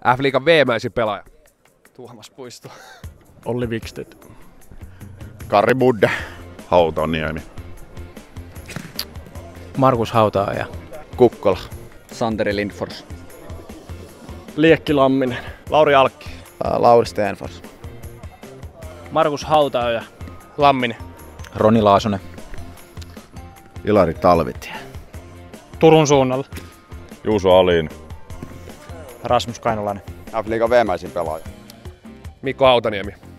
F-liigan veemäisin pelaaja. Tuomas Puisto. Olli Wikstedt. Kari Budde. Hautaniemi. Markus Hautaaja. Kukkola. Santeri Lindfors. Liekki Lamminen. Lauri Alkki. Lauri Stenfors. Markus Hautaaja. Lamminen. Roni Laasonen. Ilari Talvitie. Turun suunnalla. Juuso Alin. Rasmus Kainulainen. F-liigan veemäisin pelaaja. Mikko Hautaniemi.